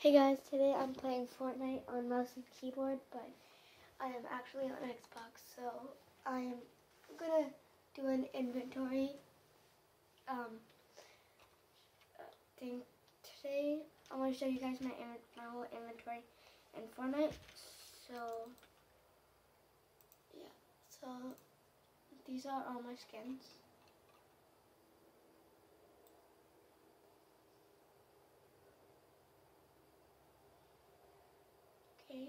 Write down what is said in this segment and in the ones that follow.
Hey guys, today I'm playing Fortnite on mouse and keyboard, but I am actually on Xbox, so I am gonna do an inventory thing today. I want to show you guys my whole inventory in Fortnite. So yeah, so these are all my skins. Okay.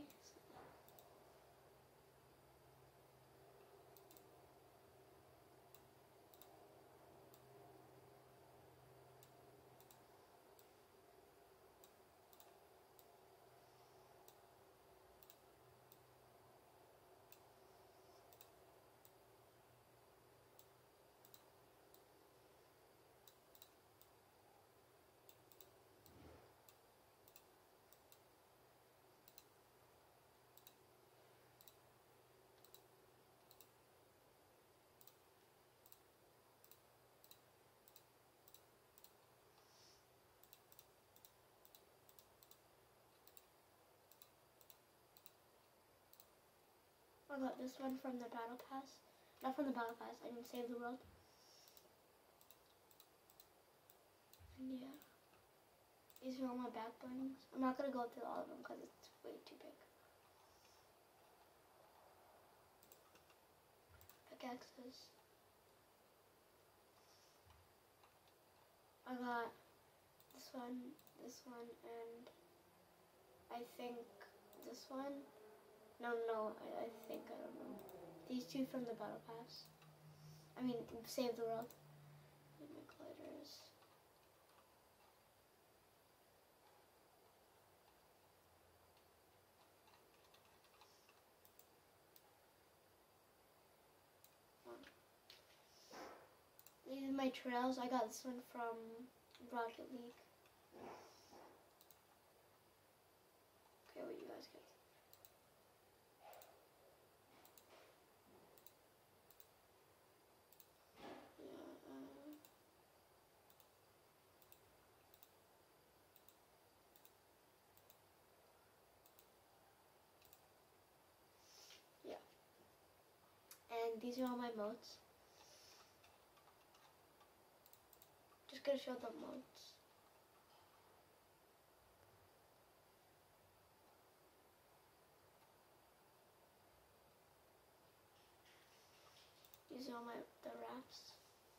I got this one from the Battle Pass. Not from the Battle Pass, I mean Save the World. And yeah. These are all my back blings. I'm not going to go through all of them because it's way too big. Pickaxes. I got this one, and I think this one. No, I think, I don't know. These two from the Battle Pass. I mean, Save the World. And my gliders. These are my trails. I got this one from Rocket League. Okay, what you guys get? Yeah. And these are all my modes. Just gonna show the modes. These are all the rafts.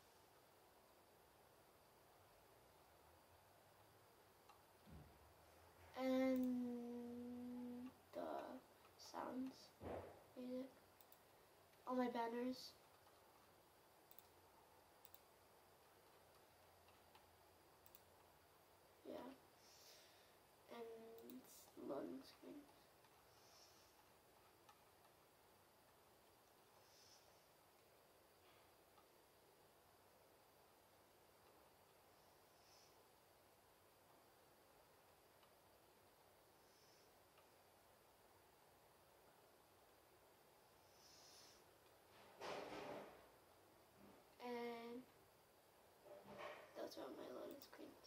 And the sounds, music, all my banners. Yeah. And loading screens. And those are my loading screens.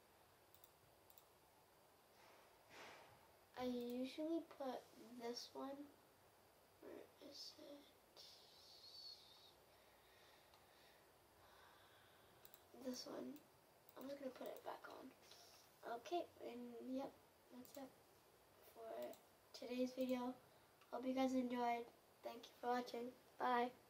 I usually put this one, where is it? This one. I'm just gonna put it back on. Okay, and yep, that's it for today's video. Hope you guys enjoyed. Thank you for watching. Bye.